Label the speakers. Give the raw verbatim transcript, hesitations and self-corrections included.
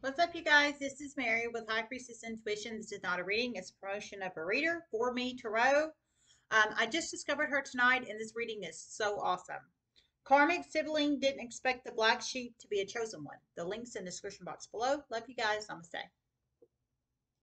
Speaker 1: What's up, you guys? This is Mary with High Priestess Intuition. This is not a reading, it's a promotion of a reader for me, Tarot. Um, I just discovered her tonight, and this reading is so awesome. Karmic Sibling didn't expect the black sheep to be a chosen one. The link's in the description box below. Love you guys. Namaste.